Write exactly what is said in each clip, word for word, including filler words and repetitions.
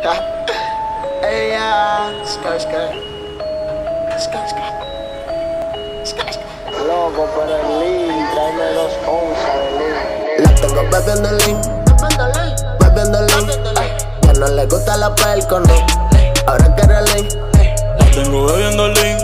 Ella, ska, ska. Ska, ska. Ska, ska. Loco, pero el lean, tráeme dos onzas de lean. La tengo bebiendo lean, bebiendo lean. Ya no le gusta la pelco, no. Ahora quiere lean. La tengo bebiendo lean,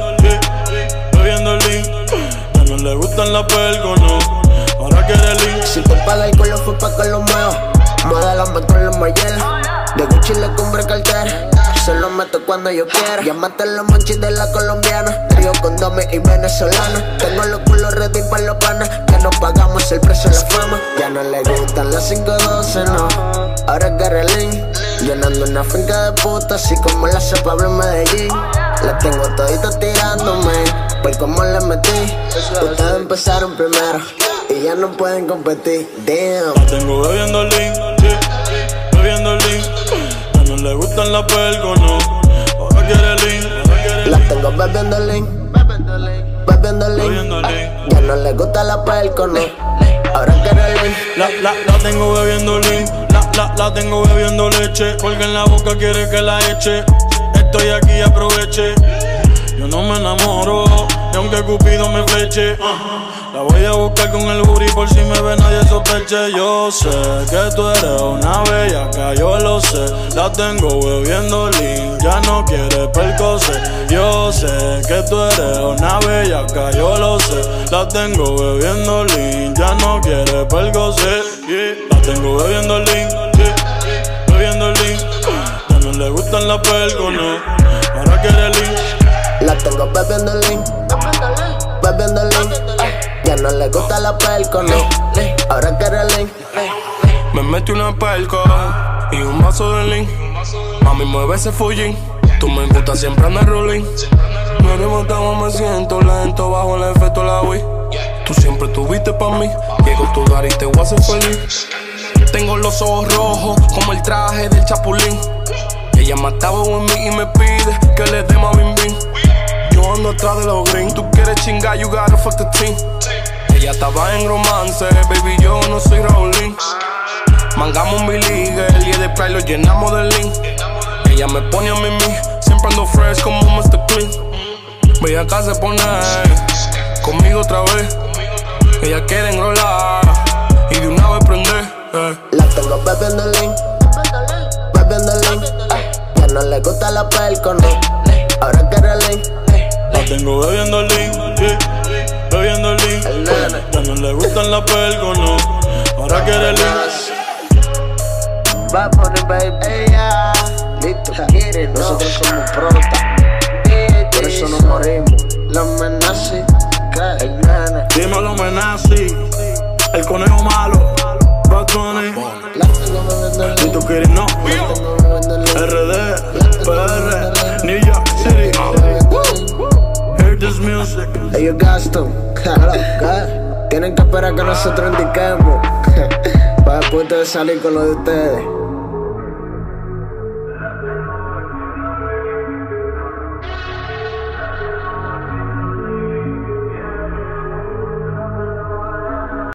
bebiendo lean. Ya no le gustan la pelco, no. Ahora quiere lean. Si te paga el culo fue pa' que lo mueva. Modélame con los mayores. De Gucci le cumbre cartera. Se lo meto cuando yo quiera. Llámate los monchis de la colombiana. Trío con Domi y venezolana. Tengo los culos ready pa' los panas. Que no pagamos el precio de la fama. Ya no le gustan las cinco doce, no. Ahora quiere lean. Llenando una finca de puta, así como la hace Pablo en Medellín. La tengo todita tirándome, por cómo le metí. Ustedes empezaron primero y ya no pueden competir. Damn. La tengo bebiendo lean, bebiendo lean. Ya no le gustan la pelco, no. Ahora quiere lean, ahora quiere lean. La tengo bebiendo lean, bebiendo Bebiendo lean. lean. Ya no le gusta la pelco, no. Ahora quiere lean. La, la, la tengo bebiendo lean, la, la, la tengo bebiendo leche. Porque en la boca quiere que la eche. Estoy aquí, aproveche. Yo no me enamoro, ni aunque Cupido me fleche. uh, La voy a buscar con el booty por si me ve nadie sospeche. Yo sé que tú eres una bellaca, yo lo sé. La tengo bebiendo lean, ya no quiere percose. Yo sé que tú eres una bellaca, yo lo sé. La tengo bebiendo lean, ya no quiere percose. Yeah. La tengo bebiendo lean, yeah. Bebiendo lean. Ya no le gustan la pelco, no. Ahora quiere lean. La tengo bebiendo lean, bebiendo lean. Ya no le gusta la pelco, no. Ahora quiere lean. Me metí una pelco y un vaso de lean. Mami, mueve ese fullín. Tú me gusta siempre andar rolling. No eres matado, me siento lento bajo el efecto de la Wii. Tú siempre tuviste pa' mí. Llego tu dar y te voy a hacer feliz. Tengo los ojos rojos como el traje del Chapulín. Ella mataba en mí y me pide que le dé más bim bim. Yo ando atrás de los green. Tú quieres chingar, you gotta fuck the team. Ella estaba en romance, baby, yo no soy Raulín. Mangamos mi liga, el día de Pride lo llenamos de lean. Ella me pone a mimí, siempre ando fresh como un mister Clean. Ve acá se pone conmigo otra vez. Ella quiere enrolar y de una vez prender. eh. La tengo bebiendo lean, bebiendo lean. Ya no le gusta la pelco, no. Ahora quiere lean. La tengo bebiendo lean, yeah. Bebiendo lean. Ya no le gustan la pelco, no. Ahora quiere lean. Va a poner baby, ella. Listo, quiere, nosotros somos prota. Por eso nos morimos. La amenaza, el nana. Dímelo, Menazi, el conejo malo, Bad Bunny. La tengo bebiendo lean. Si tú quieres, no. R D, P R, New York City. Hear this music. Ellos gastan, tienen que esperar que nosotros indiquemos para después de salir con lo de ustedes.